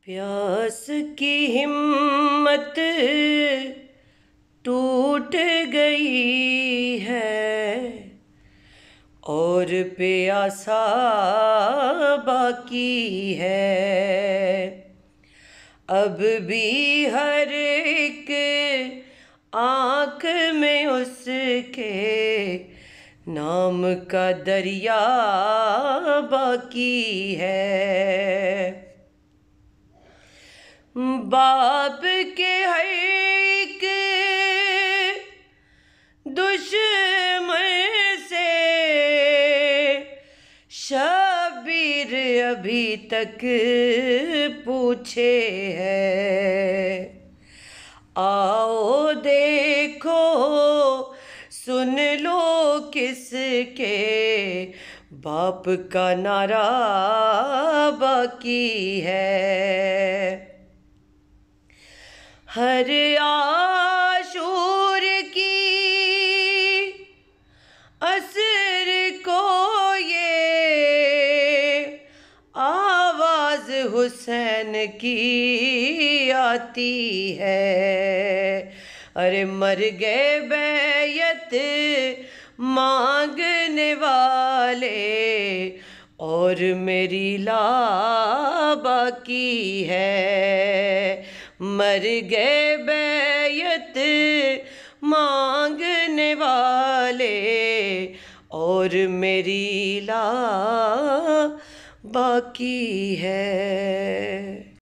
प्यास की हिम्मत टूट गई है और प्यासा बाकी है। अब भी हर एक आँख में उसके नाम का दरिया बाकी है। बाप के हर एक दुश्मन से शबीर अभी तक पूछे है। आओ देखो सुन लो किसके बाप का नारा बाकी है। हर आशूर की असर को ये आवाज़ हुसैन की आती है। अरे मर गए बैयत मांगने वाले और मेरी ला बाकी है। मर गए बैयत मांगने वाले और मेरी ला बाकी है।